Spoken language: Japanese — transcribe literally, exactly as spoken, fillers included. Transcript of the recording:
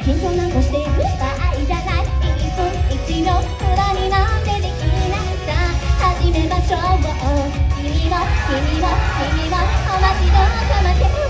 緊張なんかしてる場合じゃない。いっぷんいちびょう無駄になんてできないさ。始めましょう。君も君も君も同じ動作負け